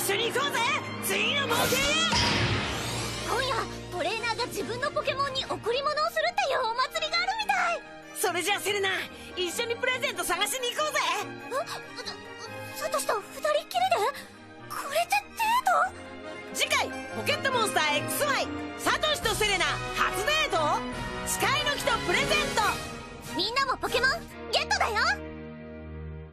緒に行こうぜ、次の冒険へ。 今夜トレーナーが自分のポケモンに贈り物をするっていうお祭りがあるみたい。 それじゃあセレナ、一緒にプレゼント探しに行こうぜ。 サトシと二人っきりでこれってデート？ 次回ポケットモンスター XY サトシとセレナ初デート、誓いの木とプレゼント。 みんなもポケモンゲットだよ。